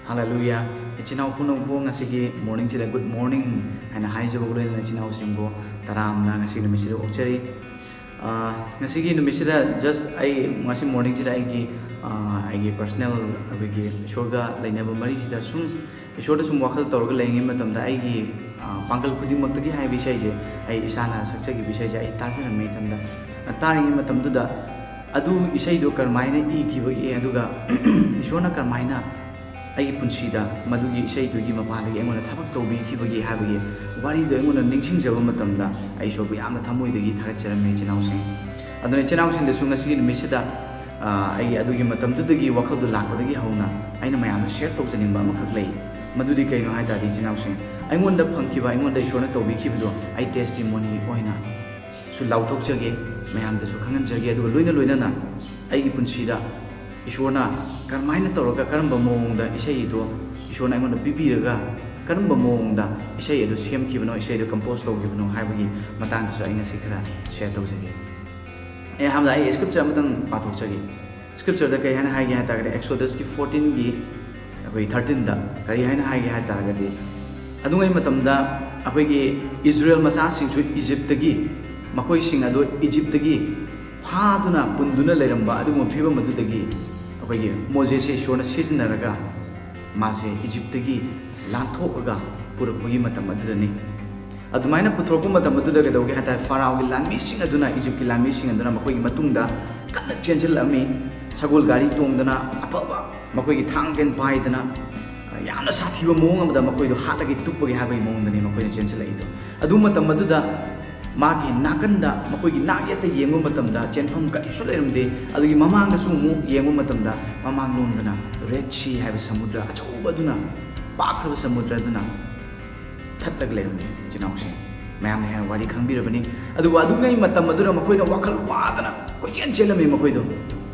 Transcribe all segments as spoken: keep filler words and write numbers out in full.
Hallelujah. Ichinau puno po ngasigi morning sila good morning and hi sa bagulay na ichinau simbo taram na ngasigi numisida ocheri. Ngasigi numisida just ay ngasi morning sila ay ay personal ay shorga lainaba mari sida sum shorda sum wakal tawga laingi matamda ay Panggal Khudingmaktagi hai bishay je ay isana saksagi bishay je ay tasira may tamda taringi matamduda adu isay do karmayna i kibagi aduga ishona karmayna ay punsida madugi isay do gi mapalagi engona thabak tawbi kibagi habagi wari do engona ningsing jaba matamda ay so yamna thamoi dagi thagacharamne chinawsing aduna chinawsing de sunga sigi misida ay adugi matamdudagi wakhadu lakpadagi hauna aina mayamna share tawjaningba amakhak lei madudi kaino hai tadi chinawsing aingonda phangkiba aingonda ishona tawbi kibido ay testimony oina su lauthokjage mayamda su khanganjage adu loina loina na ai punsida ishona karmaina tawraga karamba mongda isai do ishona aingonda pipiraga karamba mongda isai adu semkibano isai do compose tawgibano haibagi matang su ainga sikara share tawjage e hamda ai scripture matang pathokjage scripture da kai hana hai ga ta ga Exodus ki fourteen gi abai thirteen da kari haina hai ga ta ga di adu ngai matamda abai gi Israel masa sing su Egypt gi makoi sing ado Egypt gi phaduna punduna leramba adu mo phiba madudagi abai Moses se shona sisinaraga mase Egypt gi lanthoga purapagi matam adudani adumaina puthropu matam adudaga doge hata Pharaoh gi lanmi sing aduna Egypt gi lanmi sing aduna makoi gi matungda kanna chenjil ami sagol gari tongdana apaba makoi gi thangden paidana yamna sathiba mong amada makoi do hatagi tupagi habai mongdani makoi chenjil ai do adu matam aduda magi nakanda makoi gi nagyata yengu matamda chenpham ka isu lerimde adugi mamang da sumu yengu matamda mamang lomdana Red Sea haiba samudra achauba duna pakraba samudra duna thattag lerimde chinawse mayam ne wari khangbirabani adu adu ngai matam adura makoi na wakal wadana ko chen chelame makoi do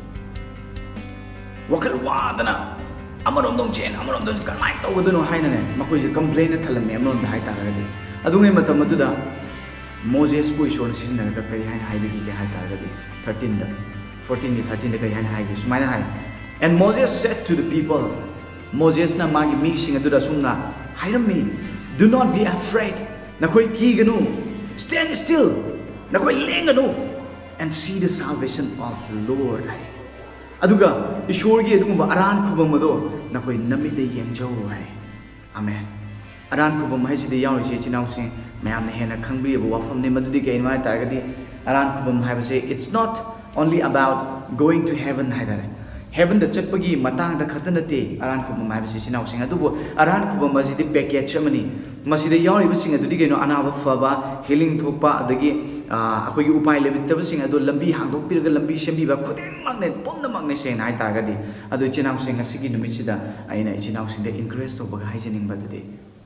wakal wadana amarom dong chen amarom dong kanai tawdano haina ne makoi je complain thalame amron da hai taragadi adu ngai matam aduda Moses boy shon season ka kari hain hai bigi ke hai taragadi thirteen da fourteen ni thirteen da kari hain hai gi sumaina hai and Moses said to the people Moses na magi mi sing adu da sumna hairami do not be afraid nakoi ki ganu stand still nakoi lenganu and see the salvation of the Lord hai aduga ishor gi adugumba aran khubam ado nakoi namit de yengjau hai amen aran khubam hai sidi yaw se chinau sing mayam ne hena khangbi bu wafam ne madudi ke inwai targadi aran khubam hai base it's not only about going to heaven haidare heaven da chatpagi matang da khatanate aran khubam hai base chinau sing adubu aran khubam ba sidi package amani masida yawi bu sing adudi ke no anaba faba healing thokpa adagi akoi gi upai lebitaba sing adu lambi hangdok pirga lambi sembi ba khudingmak ne pomna mak ne sen hai targadi adu chinau sing asigi numisida aina chinau sing de encourage to ba haijening ba dudi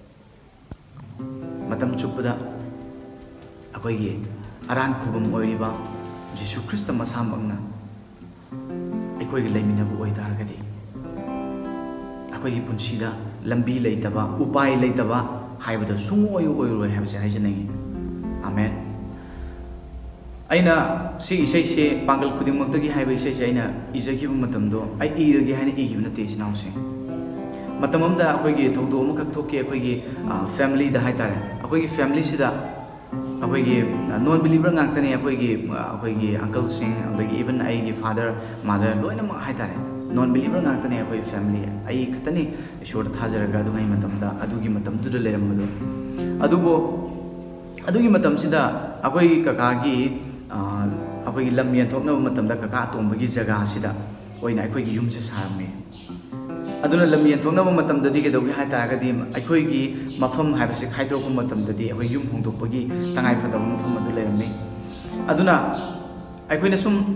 matam chupada akoi gi aran khubam oiriba Jesu Christ masamangna akoi gi leimina bu oi targadi akoi gi punsida lambi leitaba upai leitaba haibada sungoi oi roi habse haijenangi amen aina si isai se Panggal Khudingmaktagi haiba isai se aina izaki bu matamdo ai iragi haina igi na te sinause matam amda akoi gi thaudo ma kak thoke akoi gi family da haitare akoi gi family sida akoi gi non believer ngak tani akoi gi akoi gi uncle sing adagi even ai gi father mother loina ma haitare non believer ngak tani akoi family ai khatani ishor thajaraga du ngai matam da adugi matam du leram madu adubo adugi matam sida akoi kaka gi akoi gi lam yan thokna matam da kaka tombagi jaga sida oina akoi gi yum se sarame aduna lam yan thokna matam da di ke dogi ha ta ga di akoi gi mafam ha base khaidok matam da di akoi yum hongdokpagi tangai phada mafam adu leramne aduna akoi na sum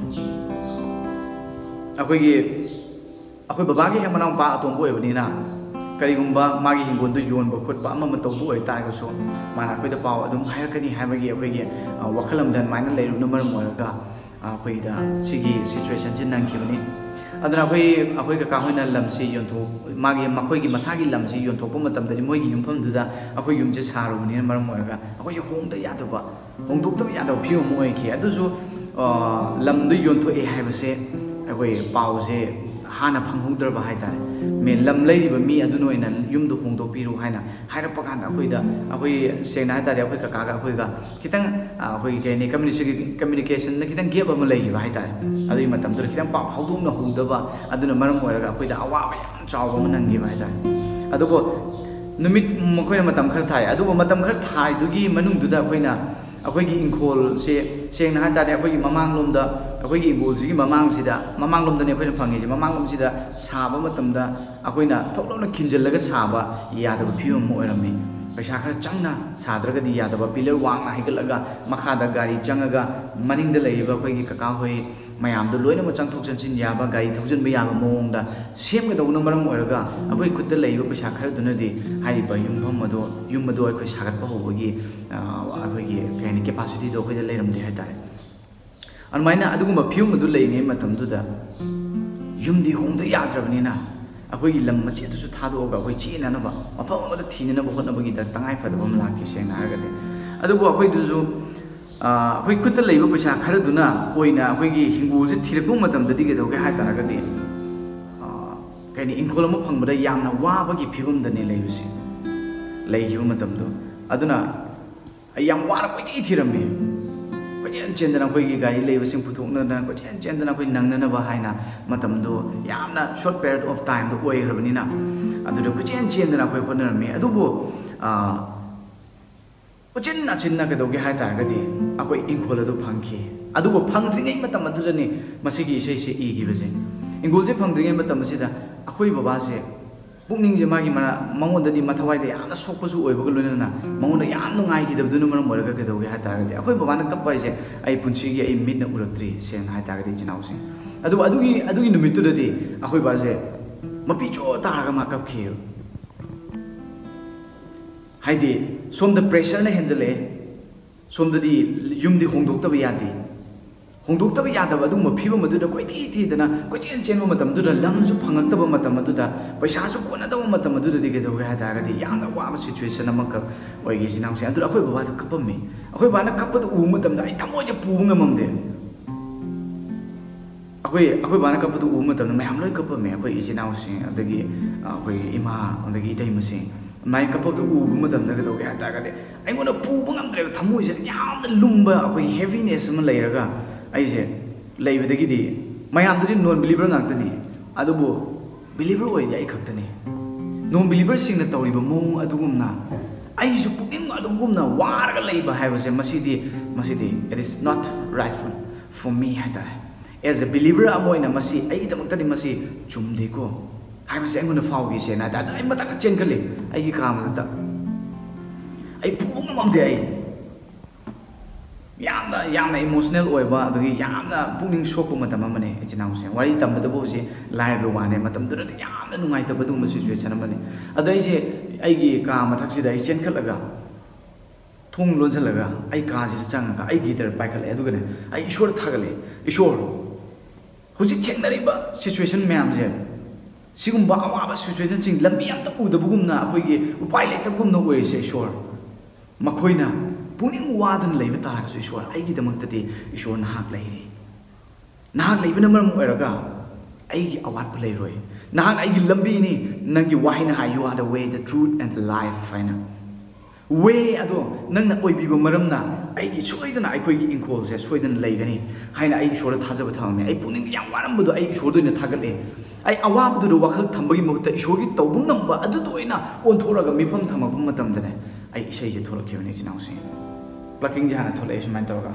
akoi gi akoi baba gi hemana pa atombo ebani na kari gumba magi hingon du yon ba khot pa ama matawbu oi ta ga so mana akoi da paw adum hair kani ha bagi akoi gi wakhalam dan maina leiru number moraga akoi da sigi situation jin nang khibani aduna akoi akoi ka ka hoina lamsi yontho magi makoi gi masagi lamsi yontho pu matam da moi gi yumpham du da akoi yum je saru ni maram moraga akoi gi hong da ya da ba hong duk ta ya da phiu moi ki adu su lam du yontho e ha ba se akoi paw je hana phanghdrba haitare me lam leiriba mi aduna oina yumdu hongdopiru haina hairapa kanda akoida akoi sengna haitare akoi kaka ga akoi ga kitang akoi ke ne communication na kitang gap ama leiba haitare adui matam dur kitang pa phawdungna hongdaba aduna maram oiraga akoida awaba yam chawba manangi haitare adugo numit makoina matam khar thai adugo matam khar thai dugi manung duda akoina akoigi ingkhol se sengna haitare akoigi mamang lomda akoigi ingkhol sigi mamang sida mamang lomda ne akoina phangi je mamang lom sida saba matamda akoina thoklona khinjillaga saba yadaba phiyum mo oirami paisa khara changna sadraga di yadaba pillar wangna higalaga makhada gari changaga maningda leiba akoigi kaka hoi mayam do loina ma changthok chansin yaba gari thaujan ba yaba mongda semga dawna maram oiraga akoi khutta leiba paisa khara dunadi haiba yumpham ado yum ado akoi sagatpa hobagi akoigi kani capacity do akoi leiram de haitare anmaina aduguma phiyum adu leinge matamduda yumdi hongda yadrabnina akoigi lam machi adu su thado ga akoi china na ba mafam amada thina ba hotna bagi da tangai fadaba malaki sengna haragade adugo akoi duju akoi khutta leiba paisa khara duna oina akoigi hingul se thirakpu matamdadi ge doge haitaragade kani ingkhol ma phangbada yamna wabagi phibam dane leibisi leihiba matamdo aduna ayam wara koi ti thirami kochen chendana koi gi gari leiba sing puthokna na kochen chendana koi nangnana ba haina matamdo yamna short period of time do koi hrabnina aduda kochen chendana koi khonarami adubo kochen na chinna ke doge haita gadi akoi ingkhol adu phangki adubo phangdringai matam adujani masigi sei se i gi bese ingkhol je phangdringai matam sida akoi baba se pukning je magi mana mangodadi mathawai de yamna sokpasu oibaga loinana mangoda yam nungai gi dabduna maram moraga ke doge haita gadi akoi baba na kappai je ai punchi gi ai mitna uratri sen haita gadi jinausi adu adugi adugi numitu dadi akoi ba je mapi cho taraga ma kapkhe haide somda pressure na henjale somdadi yumdi hongdoktaba yade hongdoktaba yadaba aduma phiba maduda koi thi thi dana koi chen chen matam duda lamsu phangaktaba matam maduda paisa su kona daba matam maduda dige doge ha daga di yamna waba situation amaka oigi sinangse adu akoi baba da kapame akoi bana kapadu u matam da ai thamoje pubu ngamamde akoi akoi bana kapadu u matam mayam loi kapame akoi isinangse adagi akoi ima adagi itai mase mai kapadu u matam da doge ha daga de ai ngona pubu ngamdre thamoje yamna lumba akoi heaviness ma leiraga aise leibadagi di mayam dri non believer ngantani adubo believer oi ai khaktani non believer sing na tawriba mong adugumna ai su puking adugumna warga leiba haibase masidi masidi it is not rightful for me hata as a believer amoina masi ai gidamakta ni masi chumde ko haibase anguna fawgi se na da ai mata chen khale ai gi kam da ai puking mamde ai yamna yamna emotional oiba adagi yamna pungning sokpa matam amane ichinause wari tambadabo je live wane matam dura yamna nungai tabadu ma situation amane adai je aigi ka mathak sida ai chen khalaga thong lonjalaga ai ka ji changa ai gitar paikale adugane ai ishwar thagale ishwar huji thengnariba situation mayam je sigumba awaba situation sing lambi am ta udabugumna akoigi upai leitabugumna oise ishwar makhoina puning wadan leiba tarasu ishwar aigi damaktate ishwar nahak leiri nahak leibana maram oiraga aigi awat leiroi nahak aigi lambi ni nangi wahina ha you are the way the truth and the life faina way ado nangna oibiba maramna aigi soidana aikoigi ingkhol se soidana leigani haina ai ishwar thajaba thangme ai puning yam warambudo ai ishwar doina thagale ai awabdu do wakhal thambagi mukta ishwar gi tawbung namba adu doina on thoraga mifam thamapum matamdane ai isai je thorokhiwani jinausi plucking jana thole is man toga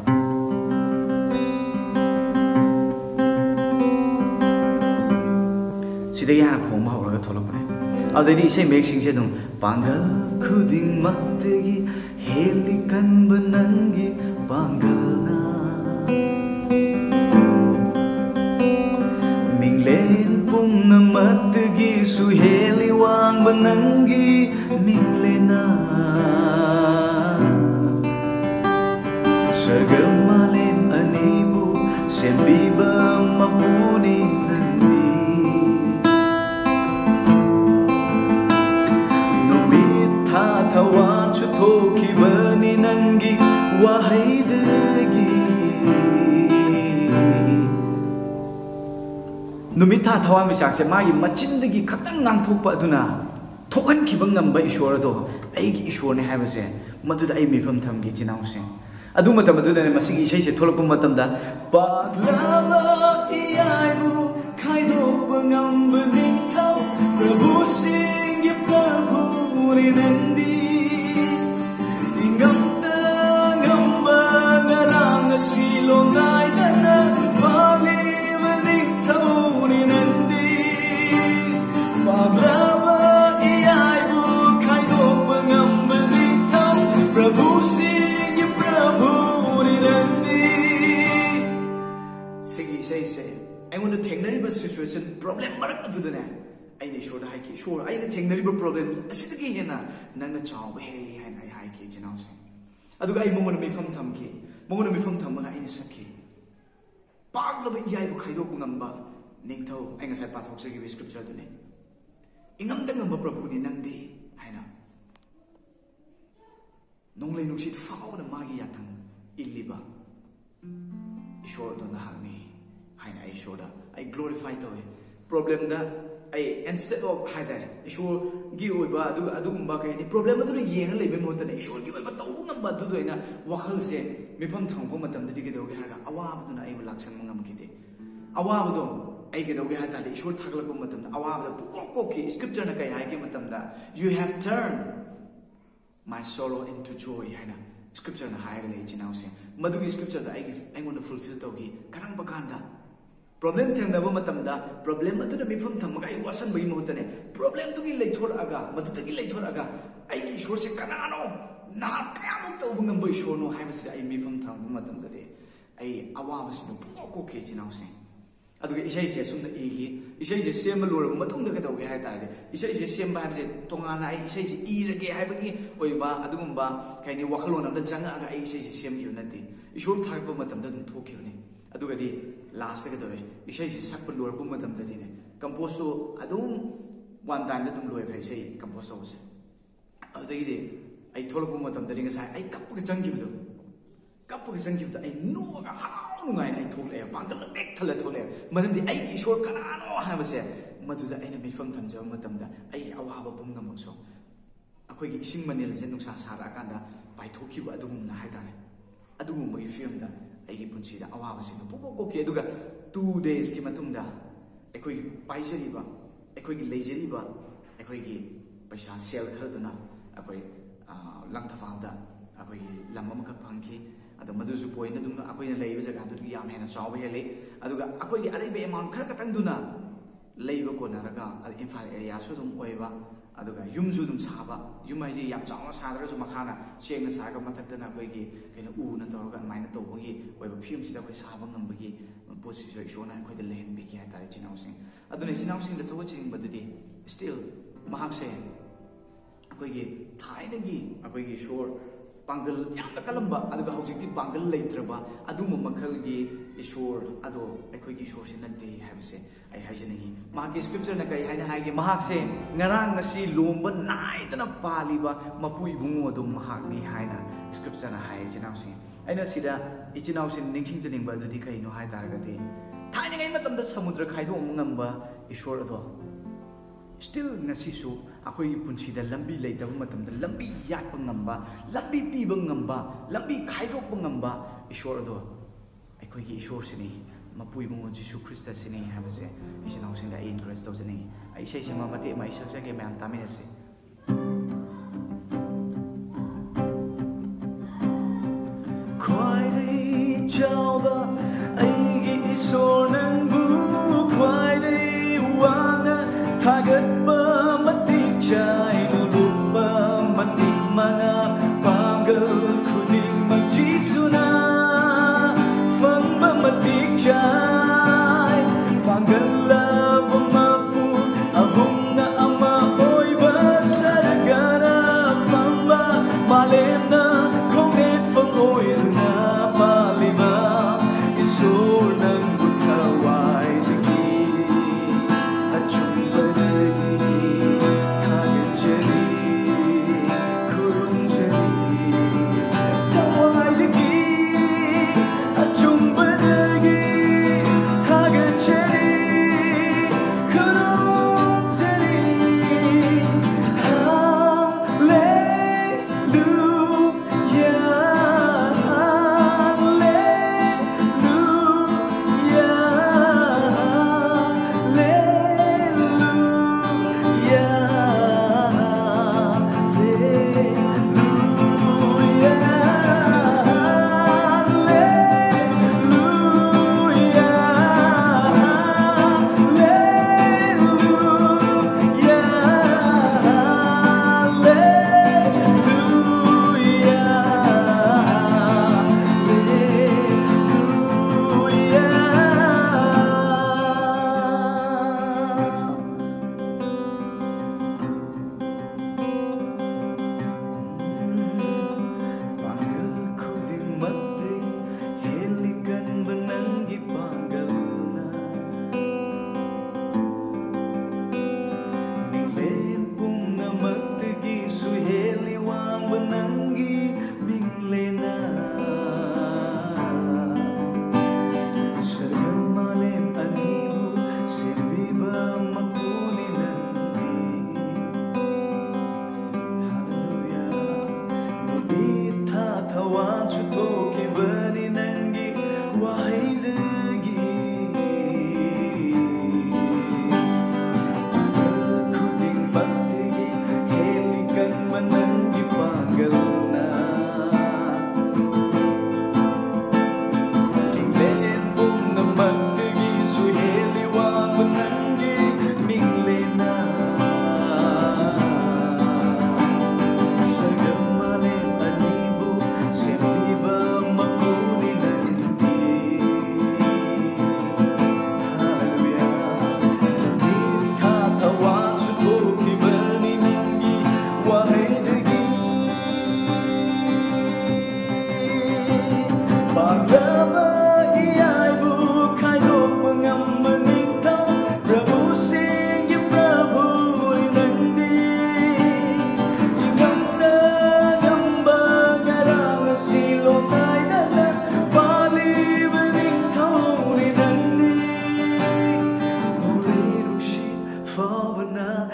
sidai hana khoma hawraga tholokne adedi isai mek sing se dum Panggal Khudingmaktagi heli kan banangi Panggalna minglen pumna matgi su heli wang banangi minglena Sargamalim anibu sembiba mapuni nandi Numitha thawan chutoki bani nangi wahaidagi numitha thawam misak se magi machindagi khatang ngangthokpa aduna thokan khibang ngamba ishwar do aigi ishwar ne haibase maduda ai mifam thamgi chinause adu matam adu ne masigi isai se tholakpa matam da paglaba iaibu khaidok ngamba ningthau prabhu singh prabhu ni nandi ingamta ngamba ngarang silongai dana vali ningthau ni nandi paglaba iaibu khaidok ngamba ningthau prabhu singh prabhu ni nandi sigi isai se I want to take situation problem marak adudane I ne short hike sure I ne take nariba problem asidagi hena nangna chaw heli hain I hike jinau se aduga I mongona mi fam tham ki mongona mi fam tham ma I ne sakki pagloba iyai bu khaidok ngamba ningthau I ngasai pathok se gi scripture dune ingam dang ngamba prabhu ni nangdi haina nonglei nuksit faw na magi yathang illiba ishor do na hangni I showed up. I glorified the problem that I instead of hide issue give ba adu adu ba ka ni problem adu yeng le be mo ta issue give ba tau ngam ba du doina wakhal se mi pham thang ko matam di ge do ge ha awa bu na ai laksan ngam ki de awa bu do ai ge do ge ha ta issue thak la ko matam awa bu ko ko ki scripture na kai ha ge matam da you have turned my sorrow into joy haina scripture na ha ge le chinau se madu gi scripture da ai I want to fulfill to gi karang ba kan da problem thang da matam da problem adu na mi pham tham ga I wasan bai mo tane problem tu gi lei thor aga madu ta gi lei thor aga ai gi shor se kanano na kya to bungam bai shor no hai basi ai mi pham tham matam da de ai awa bas no ko ko ke chinau se adu gi isai se sum na e gi isai se sem ma lor matung da ka do ge hai ta de isai se sem ba se tonga na ai isai se i re ge hai ba gi oi ba adu gum ba kai ni wakhalon am da janga aga ai isai se sem gi na de ishor thar ba matam da dum thok ki ne adu ga di last ke doy isai se sak lor bu matam da di ne compose so adum one time da tum loi ga isai compose so se adu gi de ai thol bu matam da ri nga sai ai kap ga jang gi bu kap ga jang gi bu ai no ga ha nu ngai ai thol le Panggal bek thal thol le manam di ai ishor kana no ha ba se madu da ai na mi fam tham ja matam da ai awa ba bum ngam so akoi gi ising manel je nungsa sara kan da pai thoki bu adum na hai da ne adum mo gi film da I give punchi da awa basi no popo ko ke duga two days ki matung da ekoi paijari ba ekoi gi lejari ba ekoi gi paisa sel khar duna ekoi lang thafal da ekoi gi lamma ka phangki adu madu su point dum ekoi na leiba jaga du gi yam hena saw ba hele aduga ekoi gi arei be amount khar ka tang duna leiba ko na raga infal area su dum oi ba aduga yum su dum saba yum ai ji yam chaw sa da su makhana cheng na sa ga mathak da na koi gi kena u na tor ga mai na to gi oi ba phim si da koi sa ba ngam ba gi po si so so na koi da len bi ki ha ta chinau sing adu ne chinau sing da to ching ba du di still mahak se koi gi thai na gi koi gi shor Panggal yam da kalamba aduga hojik ti Panggal leitraba adu mo makhal gi ishor ado ekoi gi shor se na de have se ai hajani ma gi scripture na kai haina hai gi mahak se ngarang ngasi lomba nai tana pali ba mapui bungo dum mahak ni haina scripture na hai chinau se aina sida ichinau se ningching janing ba du di kai no hai tar ga de thai ni ngai matam da samudra khaido ngamba ishor ado still ngasi su akoi punchi da lambi leita matam da lambi yak pa ngamba lambi pi ba ngamba lambi khaidok pa ngamba ishor ado akoi gi ishor sini mapui bungo Jesus Christ sini ha ba se isinau sing da in Christ do jani ai sei sima mate mai sak sak ge mam ta me se khoi dei chao ba ai gi ishor nang bu khoi dei wana thagat ba matik chai lu ba matik mana Panggal Khudingmaktagi suna phang ba matik chai Panggal la ba mapu ahum na ama oi ba saragana phang ba malem na không nên phang oi na palima isur nang butkawai lagi achum ba kurung jadi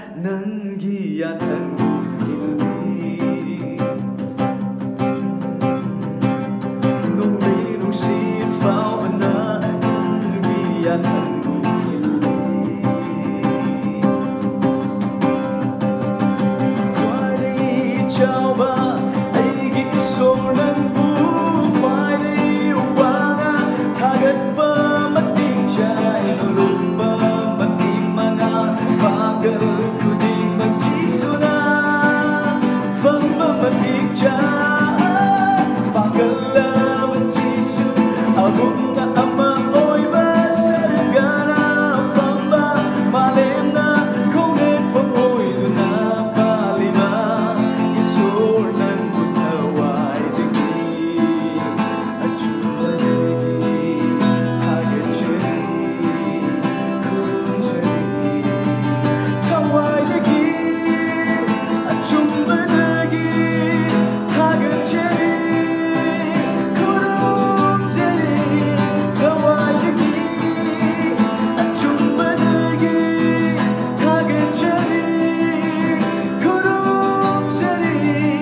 nangi yatangu illi nungli nungsi fauna nangi yatangu illi Kwai chauba aigi sornan bu kwai wana tagat ba mating chai lumba mating mana Panggal Khudingmaktagi suna Famba mating chai Panggal majisu Abum na ama oy ba sargana Famba malem na kongit fam oy na palima Isor nang butawai degi Achuma degi Hagachari Kunjari Hawaii degi Achuma degi Hagachari Kunjari Hawaii degi Achuma degi Hagachari Kunjari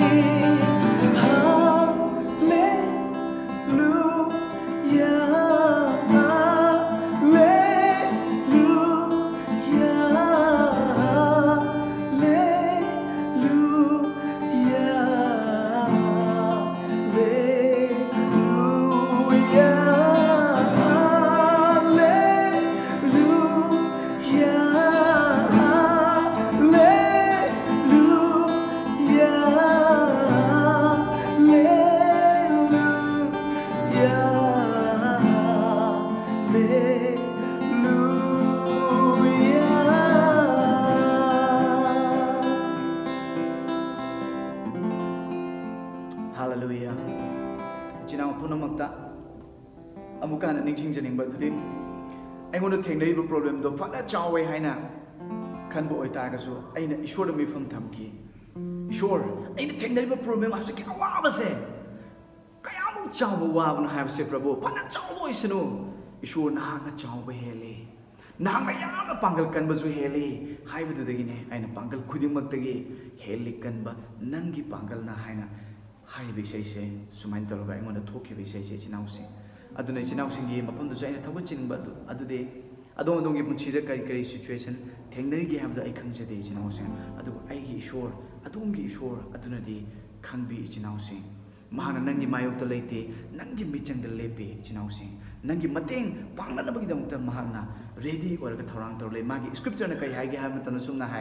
Hallelujah. Chinang punamakta amukana ningsing janing badudin aingon thengnai bu problem do fana chawe haina khanbo oita ga su aina ishor mi pham thamki ishor aina thengnai bu problem asu ki awa base kaya mu chawa wa bun ha se prabhu fana chawa isnu ishor na na chawa hele na ma ya na pangal kan ba su hele hai bu du ne aina pangal khudingmaktagi hele kan ba nangi pangal na haina hai bi sei se sumain tol ga aingon thoki bi sei se chinau se aduna chinau singi mapam du jaina thabu chin ba du adu de adong adong gi punchi da kai kai situation thengnai gi ham da ai khang se de chinau se adu ai gi ishor adong gi ishor aduna de khang bi chinau se mahana nangi mayok to leite nangi michang da lepe chinau se nangi mateng pangna na bagi dam ta mahana ready or ga thorang tor le magi scripture na kai hai gi ham ta sum na hai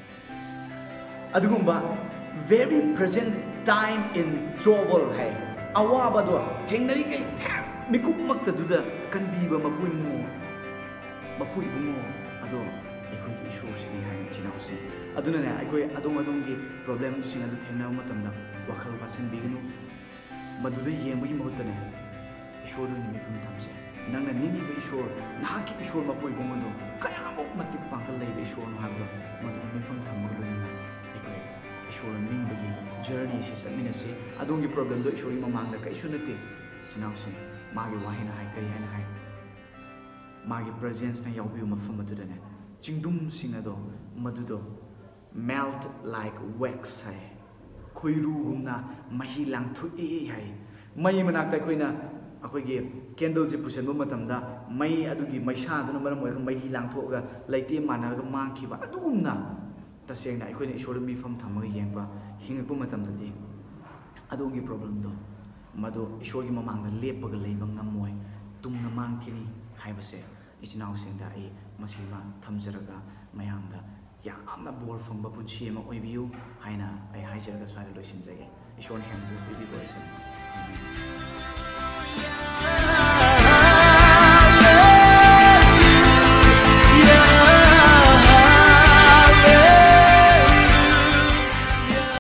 adugumba very present time in trouble hai awaba do thengnari kai mikup makta duda kan bi ba mapui mo mapui bungo ado ekoi ki issue sini hai chinau se aduna ne ekoi adong adong gi problem sing adu thengna matam da wakhal pasen bignu maduda yembu gi mohta ne issue ru ni kum thamse nang na nini be issue na ki issue mapui bungo do kaya mo matik pangkal lai be issue no habdo madu mi fam thammo lo ni ekoi issue ning bagi journey si samina si adong gi problem do issue ma mangda ka issue nate chinau se magi wahina hai kai hana hai magi presence na yaubi mafam aduda ne chingdum sing ado madudo melt like wax hai khoiru gumna mahi lang thu e hai mai manak ta khoina akoi gi candle je pusen bu matam da mai adugi maisa duna maram moi mahi lang tho ga laite mana ga mang ki ba adugumna ta seng na akoi ne ishor mi fam thamaga yengba hinga bu matam da di adongi problem do mado ishor gi mamang na lepaga leiba ngamoi tumna mang kini haibase ichinau seng da ai masima thamjaraga mayam da yamna bor fangba punchi ma oibiu haina ai haijaraga swai loisin jage ishor hem bu bi voice